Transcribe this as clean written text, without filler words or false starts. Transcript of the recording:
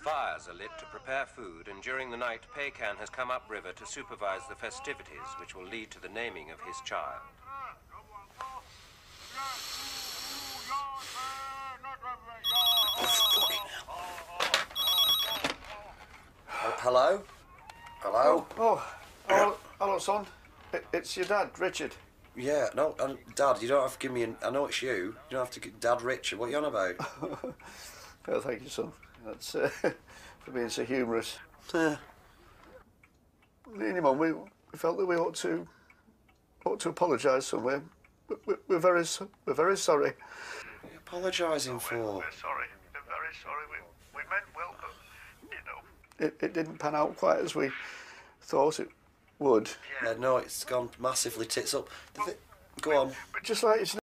Fires are lit to prepare food, and during the night, Pekan has come upriver to supervise the festivities, which will lead to the naming of his child. Hello? Hello? Hello, son. It's your dad, Richard. Yeah, no, Dad, you don't have to give me I know it's you. You don't have to give Dad Richard. What are you on about? Well, thank you, son. That's for being so humorous. Me and your mum, we felt that we ought to apologise somewhere. We're very sorry. What are you apologising for? We're sorry. We're very sorry. We meant well, but you know, it didn't pan out quite as we thought it would. Yeah, no, it's gone massively tits up. Go on. Just like it's